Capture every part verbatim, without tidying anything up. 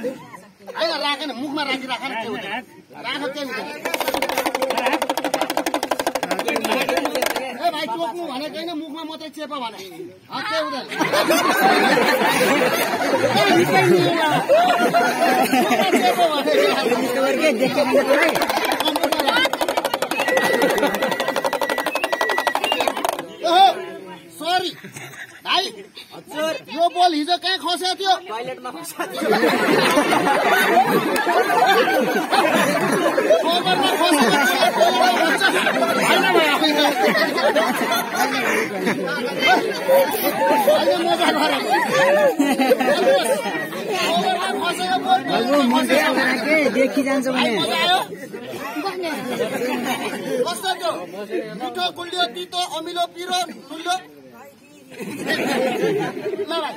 होइन राखेन मुखमा राखिराख न के हुन्छ राख के हुन्छ ए भाइ टोक्नु भनेको होइन मुखमा मात्रै चेप भने के हुँदैन सरी भाइ हजुर यो बल हिजो कहाँ खसेको थियो टोयलेटमा खसेको थियो टोयलेटमा खसेको देखि जान्छ भने कस्तो थियो मिठो गुलियो तितो अमिलो पिरो ठुलो ल भाइ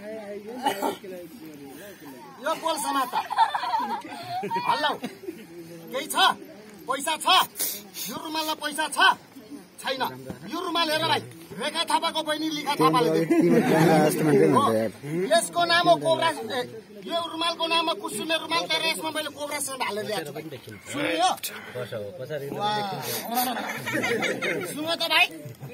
यो बोल समाता हल्ला केही छ पैसा छ यो रुमालमा पैसा छ छैन यो रुमाल हेर भाइ रेखा थापाको बहिनी लिखा थापाले यसको नाम हो कोब्रा यो रुमालको नाम हो कुसुमे रुमाल तर यसमा मैले कोब्रा सेन्ट हालेर ल्याएको छु सुन्यो सुन्यो त भाइ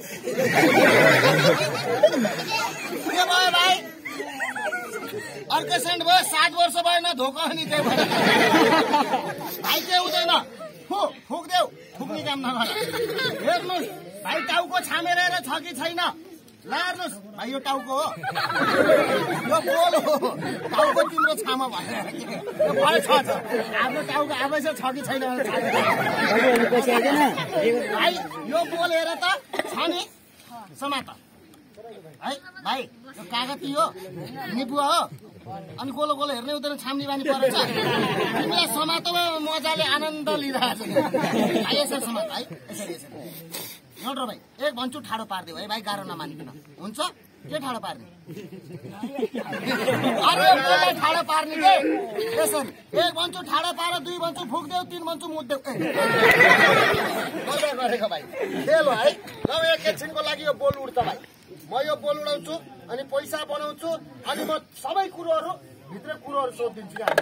के भयो भाइ अर्को सेन्ट भयो सात वर्ष भएन धोका नि त्यही भएर भाइ के हुँदैन फुक्देऊ फुक्ने काम नगर हेर्नुहोस् भाइ टाउको छामेर छ कि छैन ल हेर्नुहोस् भाइ यो टाउको हो यो बोल हो टाउको तिम्रो छामा भनेर भयो छ आफ्नो टाउको आफैसे छ कि छैन भाइ यो बोल हेर त छ नि समात है भाइ यो कागती हो निबुवा हो अनि गोलो गोलो हेर्ने हुँदैन छाम्ने बानी परेछ तिमीलाई समातमा मजाले आनन्द लिइरहेको छ यसरी समात है यसरी यसरी एउटा भाइ एक भन्छु ठाडो पारिदियो है भाइ गाह्रो नमानिकन हुन्छ के ठाडो पार्ने अरे मलाई ठाडो पार्ने के यसरी एक भन्छु ठाडो पार दुई भन्छु फुक्देऊ तिन भन्छु मुद्देऊ मजा गरेको भाइ खेल है ल एकैछिनको लागि यो बोल उड्छ भाइ म यो बोल उडाउँछु अनि पैसा बनाउँछु अनि म सबै कुरोहरू भित्र कुरोहरू सोधिदिन्छु क्या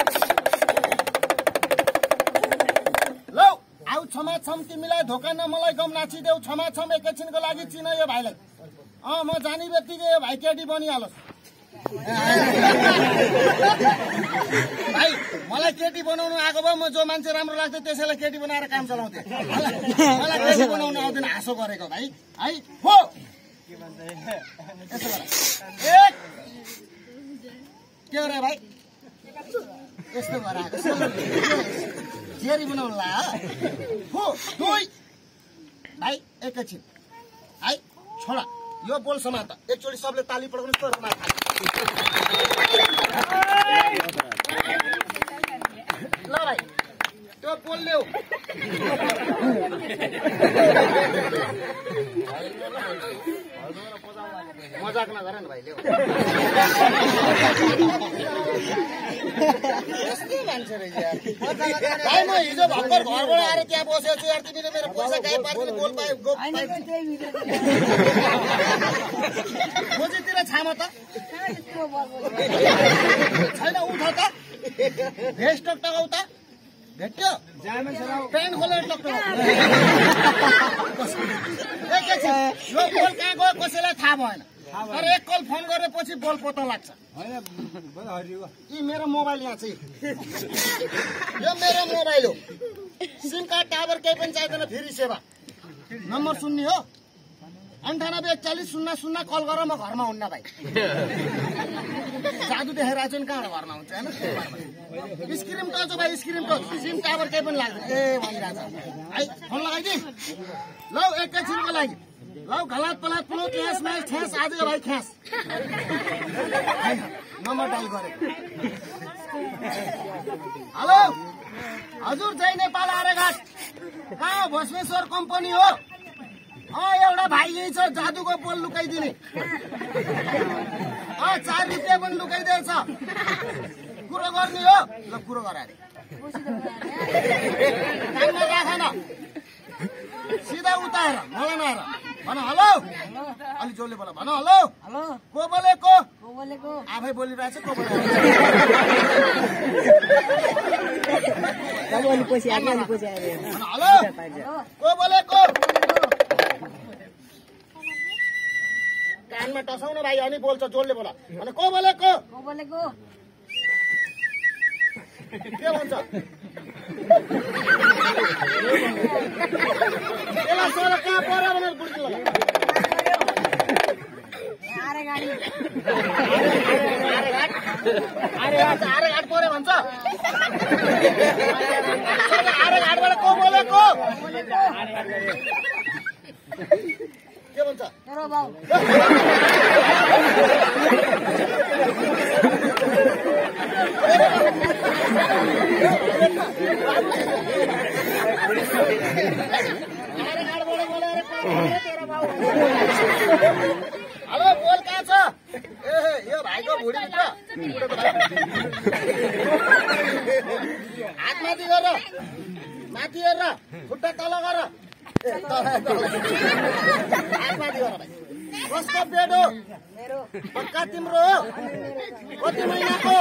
ल आउ क्षमा छम तिमीलाई धोका न मलाई गम नाचिदेऊ क्षमा छम एकैछिनको लागि चिन यो भाइलाई अँ म जाने बित्तिकै यो भाइ केटी बनिहालोस् भाइ मलाई केटी बनाउनु आएको भए म जो मान्छे राम्रो लाग्थ्यो त्यसैलाई केटी बनाएर काम चलाउँथे मलाई केटी बनाउनु आउँदैन हाँसो गरेको भाइ है हो एक के हो रे भाइ यस्तो भएर आएको जेरी बनाउनु ला हो दुई भाइ एकैछिन है छोडा यो बोल समात एकचोटि सबले ताली पड्काउनु ल भाइ त्यो बोल ल्याऊ मजाक नगर न भाइ ल्याऊ यस्तै मान्छे रहेछ यार भाइ म हिजो भर्खर घरबाट आएर त्यहाँ बसेको छु यार तिमीले मेरो पैसा गाई पार्ने बोल पाए गोप पाए खोजीतिर छाम त छैन उठ त भेस्ट टकाउ त भेट्यो पेन्ट खोलेर टक्टाउ यो बोल कहाँ गयो कसैलाई थाहा भएन तर एक कल फोन गरेपछि बोल पत्ता लाग्छ यी मेरो मोबाइल यहाँ चाहिँ यो मेरो मोबाइल हो सिम कार्ड टावर केही पनि चाहिँदैन फेरि सेवा नम्बर सुन्ने हो अन्ठानब्बे एकचालिस शून्य शून्य कल गर म घरमा हुन्न भाइ जादु देखेर आएको छु नि कहाँबाट घरमा हुन्छ होइन स्क्रिन टच हो भाइ स्क्रिन टच सिम टावर केही पनि लाग्दैन ए भनिरहेको है फोन लगाइदिए ल एकैछिनको लागि ल घलात पलात पुलो क्यास म्याच ठ्यास आज भाइ ख्यास नम्बर डायल गरेको हेलो हजुर जय नेपाल आर्यघाट कहाँ भस्मेश्वर कम्पनी हो अँ एउटा भाइ यही छ जादुको बोल लुकाइदिने अँ चार रुपियाँ पनि लुकाइदिएछ कुरो गर्ने हो ल कुरो गराएर काममा राख न सिधा उताएर मलाई नआएर भन हेलो अलि जोडले बोल भन हेलो को बोलेको आफै बोलिरहेछ को बोलेको हेलो को बोलेको कानमा टसाउनु भाइ अनि बोल्छ जोडले बोला अनि को बोलेको को बोलेको के भन्छ त्यसलाई सर कहाँ पर्यो भनेर बुझ्नु होला आरे गाडी आरे घाट आरे घाट पर्यो भन्छ आरे घाटबाट को बोलेको के भन्छ मेरो बाउ हेलो बोल कहाँ छ ए यो भाइको भुँडी भित्र हात माथि गरेर माथि हेरेर खुट्टा तल गर हात माथि गर भाइ कसको पेट हो मेरो पक्का तिम्रो हो कति महिनाको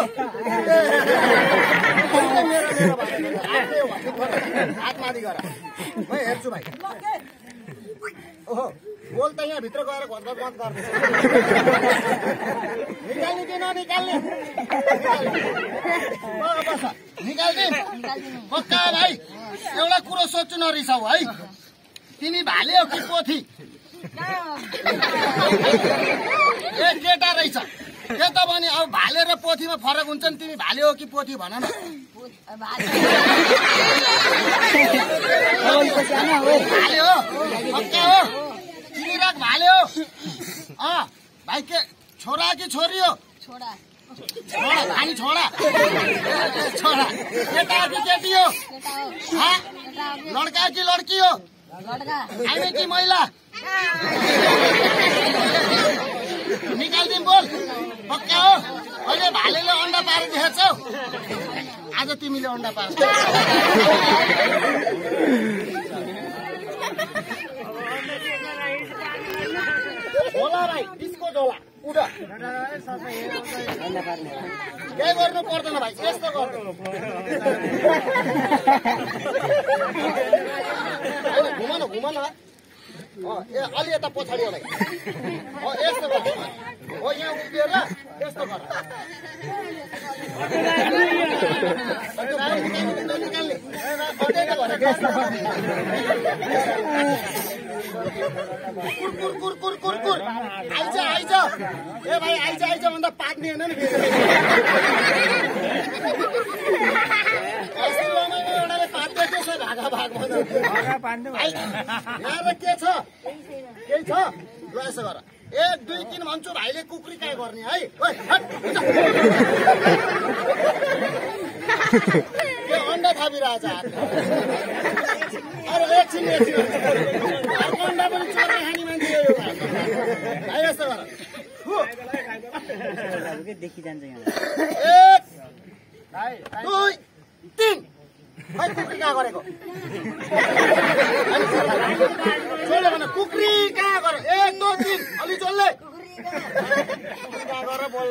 हात माथि गर म हेर्छु भाइ ओहो बोल त यहाँ भित्र गएर घटघट बन्द गर्दैछ निकाल्ने कि ननिकाल्ने बस निकाल्ने पक्का भाइ एउटा कुरो सोच्नु नरिसाउ है तिमी भाले हो कि पोथी ए केटा रहेछ के त भने अब भाले र पोथीमा फरक हुन्छ नि तिमी भाले हो कि पोथी भन न भाले हो पक्का हो चिनिराख भाले हो अँ भाइ के छोरा कि छोरी हो छोडा छोरा भाइ छोरा छोरा केटा कि केटी हो केटा हो हाँ? केटा हो लड्का कि लड्की हो लड्का हामी कि महिला निकाल्दिउँ बोल पक्का हो अहिले भालेले अन्डा पारेर देखेछौ आज तिमीले अन्डा पार झोला भाइ डिस्को झोला उठ केही गर्नु पर्दैन भाइ यस्तो गर्नु घुम न घुम न ए अलि यता पछाडि हो भाइ यस्तो गर हो यहाँ उभिएर यस्तो गर कुर कुर कुर कुर कुर आइज आइज ए भाइ आइज आइज भन्दा पाक्ने होइन नि एउटाले पाक्दै त्यसो भागा भाग यहाँ के छ केही छ ल यसो गर एक दुई तिन भन्छु भाइले कुकुरी काय गर्ने है यो अन्डा थापिरहेछ हातमा अरे एकछिन एकछिन अर्को अन्डा पनि चोरेर खाने मान्छे हो भाइ यस्तो गर एक दुई तिन खै कुकुरी कहाँ गरेको चोले भन कुकुरी कहाँ गर एक दुई तिन अलि चोल्ले कुकुरी कहाँ गर बोल्ल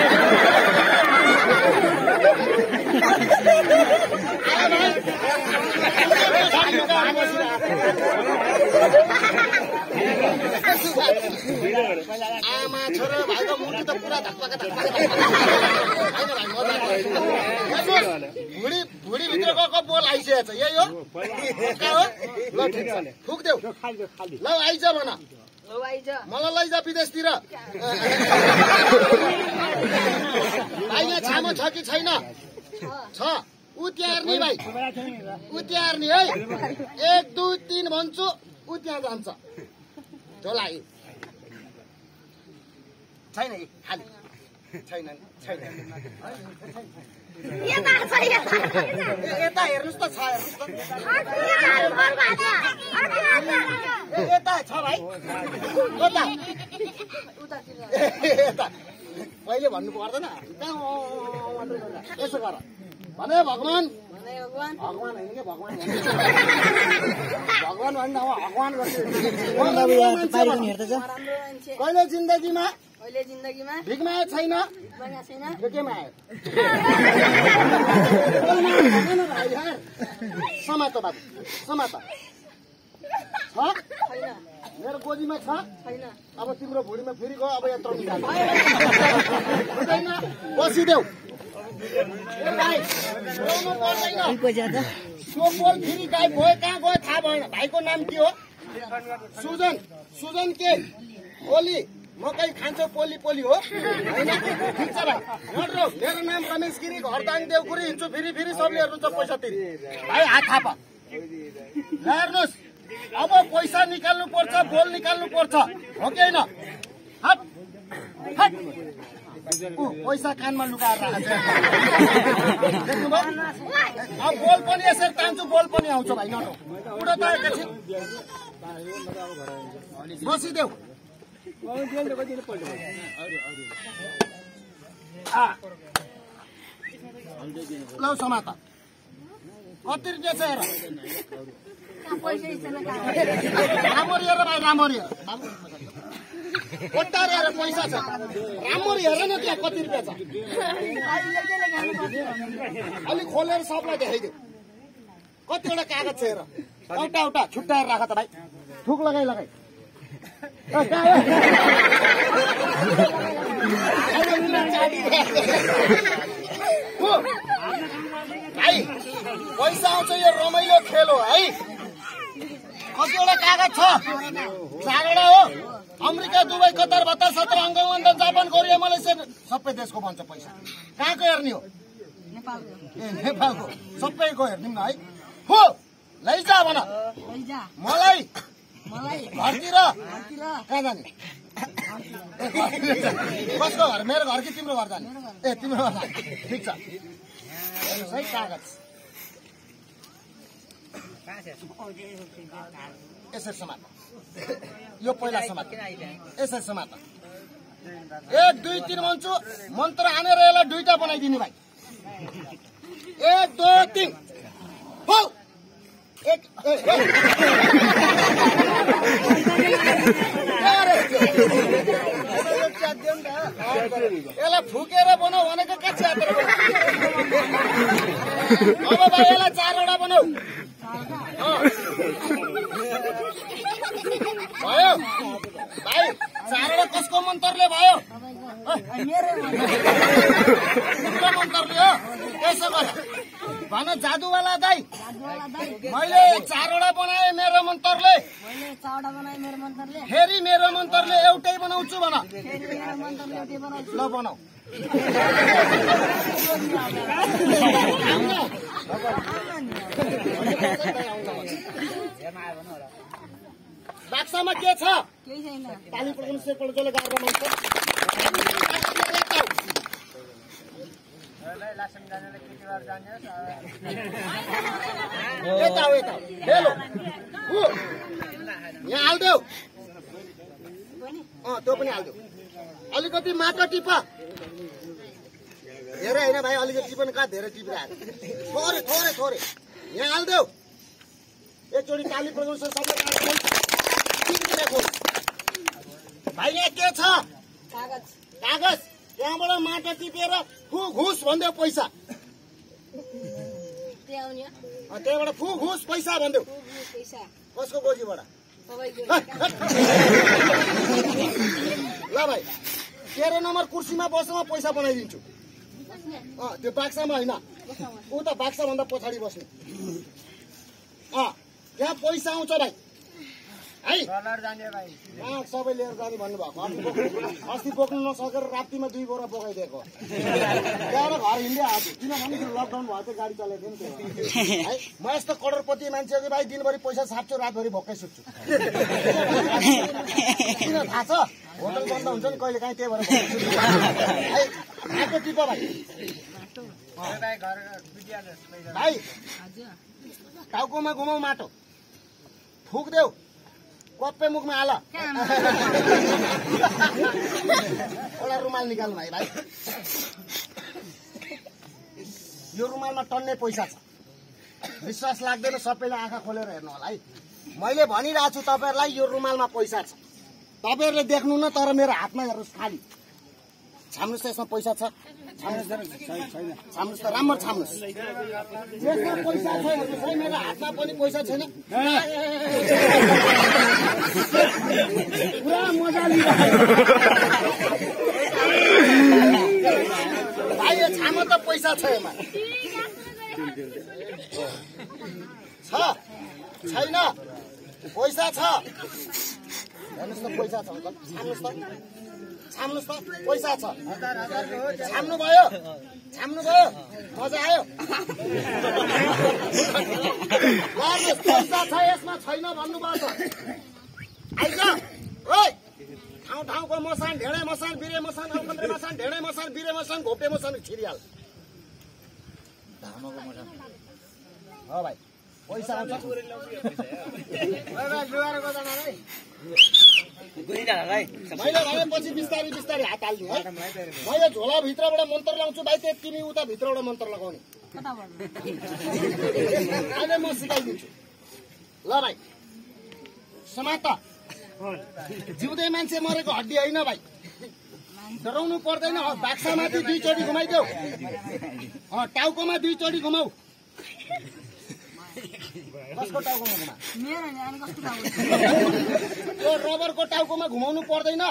आमा छोरा भाइको मुटु त पुरा धक्का धक्का भुँडी भुँडी भित्र गएको बोल आइसकेको छ यही हो हो ल ठिक छ फुक्देऊ ल आइज भन मलाई लैजा विदेशतिर भाइ यहाँ छामो छ कि छैन छ ऊ त्यार्ने भाइ ऊ त्यार्ने है एक दुई तिन भन्छु ऊ त्यहाँ जान्छ झोला छैन कि खाली छैन छैन यता हेर्नुहोस् त छ हेर्नुहोस् यता छ भाइ कता यता पहिले भन्नु पर्दैन यसो गर भने भगवान भगवान होइन कि भगवान भगवान भन्छ भगवान कहिले जिन्दगीमा अहिले जिन्दगीमा भिखमा आयो छैन छैन यो केमा आयो समात बाबु समात छ छैन मेरो गोजीमा छ छैन अब तिम्रो भुँडीमा फेरि गयो अब यत्रो निकाल हुँदैन बसिदेऊ ए भाइ रोउनु पर्दैन त्यो पोल फेरि गाई भयो कहाँ गयो थाहा भएन भाइको नाम के हो सुजन सुजन के ओली मकै खान्छ पोली पोली हो होइन ठिक छ भाइ नड्रो मेरो नाम रमेश गिरी घरदाङ देउकुरी हिँड्छु फेरि फेरि सबले हेर्नुहुन्छ पैसा तिरी भाइ हात थापा हेर्नुहोस् अब पैसा निकाल्नु पर्छ बोल निकाल्नु पर्छ हो कि होइन हट हट ऊ पैसा कानमा लुकाएर राखेको छ देख्नुभयो अब बोल पनि यसरी तान्छु बोल पनि आउँछ भाइ नटो उडो त एकैछिन बसिदेऊ लौ समाता कति रुपियाँ छ हेर पैसै छैन राम्ररी हेर भाइ राम्ररी हेर कोट्टार हेर पैसा छ राम्ररी हेर न त्यहाँ कति रुपियाँ छ अलिक खोलेर सबलाई देखाइदेऊ कतिवटा कागज छ हेर एउटा एउटा छुट्टाएर राख त भाइ थुक लगाइ लगाइ भाइ पैसा आउँछ यो रमाइलो खेल हो है कतिवटा कागज छ चारवटा हो अमेरिका दुबई कतार भत्तर सत्र हङकङ जापान कोरिया मलेसिया सबै देशको भन्छ पैसा कहाँको हेर्ने हो ए नेपालको सबैको हेर्ने न है हो लैजा भन मलाई घरतिर कहाँ जाने कसको घर मेरो घर कि तिम्रो घर जाने ए तिम्रो घर जाने ठिक छ है कागज यसरी समात यो पहिला समात यसरी समात एक दुई तिन भन्छु मन्त्र हानेर यसलाई दुईटा बनाइदिने भाइ एक दुई तिन हो एक यसलाई फुकेर बनाऊ भनेको के छ अब भाइ यसलाई चारवटा बनाऊ भयो भाइ चारवटा कसको मन्तरले भयो तिम्रो मन्तरले हो यसो गर भन जादुवाला दाइ मैले चारवटा बनाएँ मेरो मन्तरले फेरि मेरो मन्तरले एउटै बनाउँछु भन ल बनाऊ बाक्सामा के छ पानी पड्काउनु सेपल्ट जसले गाह्रो बनाउँछ यता हो यता हेलो यहाँ हालिदेऊ अँ त्यो पनि हालिदेऊ अलिकति माटो टिप धेरै होइन भाइ अलिकति टिप्नु कहाँ धेरै टिपिरहेको थोरै थोरै थोरै यहाँ हालिदेऊ एकचोटि ताली बजाउँछ सबै भाइ यहाँ के छ कागज कागज त्यहाँबाट माटो टिपेर फु घुस भनिदेऊ पैसा त्यहाँबाट फु घुस पैसा भनिदेऊ कसको गोजीबाट ल भाइ तेह्र नम्बर कुर्सीमा बस्नुमा पैसा बनाइदिन्छु अँ त्यो बाक्सामा होइन ऊ त बाक्सा भन्दा पछाडि बस्नु अँ त्यहाँ पैसा आउँछ भाइ है सबै लिएर जाने भन्नुभएको अस्ति बोक्नु नसकेर रातिमा दुई बोरा बोकाइदिएको त्यहाँबाट घर हिँड्दै आएको किनभने लकडाउन भएको थियो गाडी चलाएको थियो नि त्यो है म यस्तो करोडपति मान्छे हो कि भाइ दिनभरि पैसा छाप्छु रातभरि भोकै सुत्छु किन थाहा छ होटल बन्द हुन्छ नि कहिले काहीँ त्यही भएर है आएको टिप भाइ भाइ टाउकोमा घुमाउ माटो फुक्देऊ कप्पे मुखमा हाल एउटा रुमाल निकाल्नु भाइ भाइ यो रुमालमा टन्ने पैसा छ विश्वास लाग्दैन सबैले आँखा खोलेर हेर्नु होला है मैले भनिरहेको छु तपाईँहरूलाई यो रुमालमा पैसा छ तपाईँहरूले देख्नु न तर मेरो हातमा हेर्नुहोस् खाली छाम्नुहोस् त यसमा पैसा छ छाम्नुहोस् त राम्रो छाम्नुहोस्। यसमा पैसा छैन त्यसै मेरो हातमा पनि पैसा छैन। पुरा मजा लिइरहेको भाइ, यो छाम त पैसा छ यसमा छ छैन पैसा छ। हेर्नुहोस् त पैसा छ अङ्कल, छाम्नुहोस् त छाम्नुहोस् त पैसा छ। छाम्नु भयो छाम्नु भयो मजा आयो। पैसा छ यसमा छैन भन्नुभयो त आइज। ओइ ठाउँ ठाउँको मसान, ढेँडे मसान, बिरे मसान, अलकन्द्रे मसान, ढेँडे मसान, बिरे मसान, घोप्टे मसान छिरिहाल। हो भाइ पैसा आउँछ। मैले भनेपछि बिस्तारै बिस्तारै हात हाल्ने है। मैले झोलाभित्रबाट मन्त्र लाउँछु भाइ, त्यो तिमी उता भित्रबाट मन्त्र लगाउने। अहिले म सिकाइदिन्छु ल भाइ। समात जिउँदै मान्छे मरेको हड्डी होइन भाइ, डराउनु पर्दैन। बाक्सामाथि दुईचोटि घुमाइदेऊ, टाउकोमा दुईचोटि घुमाऊ। कसको टाउकोमा घुमा? त्यो रबरको टाउकोमा घुमाउनु पर्दैन।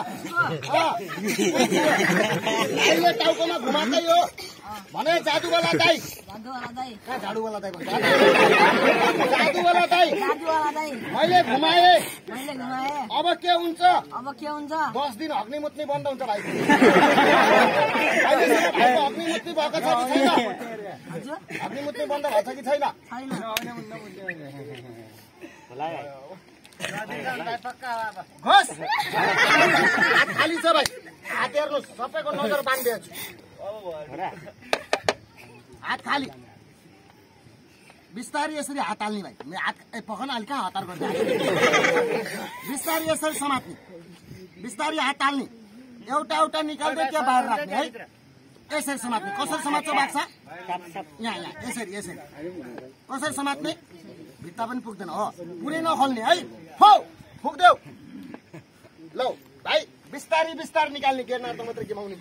अहिले टाउकोमा घुमाएकै हो भने जादुवाला दाइ। कहाँ जादुवाला दाइ भन्छ? जादुवाला दाइ मैले घुमाए। अब के हुन्छ? अब के हुन्छ? दस दिन हग्ने मुत्ने बन्द हुन्छ भाइ। भाइको हग्ने मुत्ने भएको छ कि छैन? हग्ने मुत्ने बन्द भएको छ कि छैन? घोष खाली छ भाइ, हात हेर्नुहोस्, सबैको नजर बाँधिदिएको छु। हात खाली, बिस्तारै यसरी हात हाल्ने भाइ। हात पखन अलि कहाँ हतार गर्दै बिस्तारै यसरी समात्ने, बिस्तारै हात हाल्ने, एउटा एउटा निकाल्दै त्यो बाहिर राख्ने है। यसरी समात्ने। कसरी समात्छ बाक्सा? यहाँ यहाँ यसरी यसरी कसरी समात्ने? भित्ता पनि पुग्दैन हो, पुरै नखोल्ने है। हो फुक्देऊ लौ भाइ, बिस्तारै बिस्तारै निकाल्ने, गिर्नार त मात्रै घुमाउने।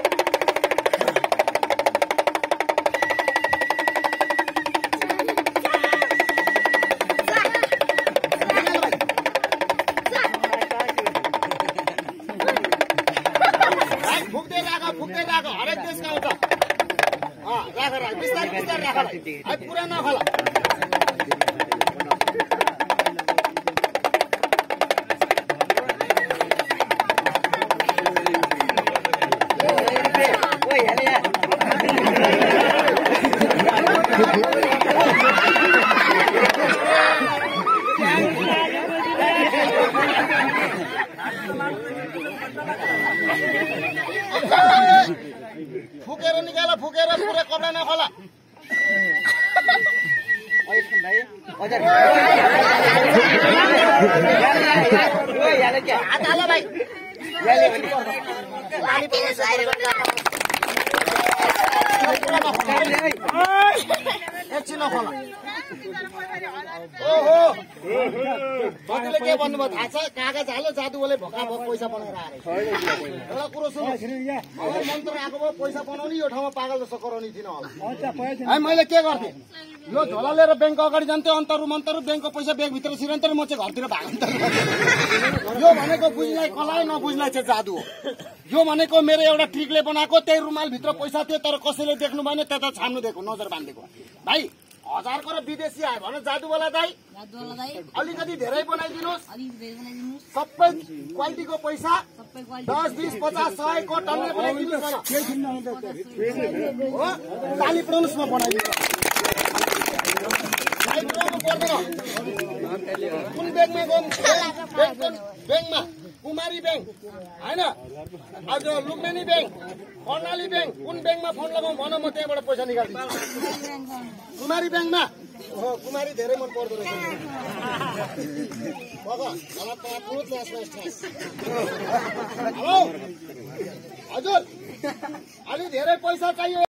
फुक्दै राख फुक्दै राख, हरेक देशमा आउँछ। राख राख बिस्तारै बिस्तारै राख भाइ, पुरा नखोला। फुकेर निकाल, फुकेर पुरै कपडा नखोला। हात हाल भाइ, एकछिन नखोला। ओहो तपाईँले के भन्नुभयो थाहा छ? कागज हाल्यो, जादुवाले भोका भयो पैसा बनाएर आएर। एउटा कुरो सुन्नु, मन्त्र आएको भयो पैसा बनाउने, यो ठाउँमा पागल जस्तो कराउने थिएन होला है। मैले के गर्थेँ, यो झोला लिएर ब्याङ्कको अगाडि जान्थेँ, अन्तरु मन्तरु ब्याङ्कको पैसा ब्यागभित्र सिरन्तर, म चाहिँ घरतिर भागन्तर। यो भनेको बुझ्लाई कलाइ, नबुझ्लाई चाहिँ जादु हो। यो भनेको मेरो एउटा ट्रिकले बनाएको, त्यही रुमालभित्र पैसा थियो, तर कसैले देख्नु भएन, त्यता छाम्नु दिएको, नजर बाँधिदिएको भाइ। हजारको र विदेशी आयो भने जादुवाला दाइ अलिकति धेरै बनाइदिनुहोस्। सबै क्वालिटीको पैसा दस बिस पचास सयको टन्ने बनाइदिनुहोस् हो। ताली पुऱ्याउनुहोस्, म बनाइदिन्छु। ताली पुऱ्याउनु पर्दैन। कुन ब्याङ्कमा गयौँ? ब्याङ्कमा कुमारी ब्याङ्क होइन, आज लुम्बिनी ब्याङ्क, कर्णाली ब्याङ्क, कुन ब्याङ्कमा फोन लगाउँ भन, म त्यहाँबाट पैसा निकालिदिन्छु। कुमारी ब्याङ्कमा हो, कुमारी धेरै मन पर्दो रहेछ। हेलो हजुर, अलि धेरै पैसा चाहियो।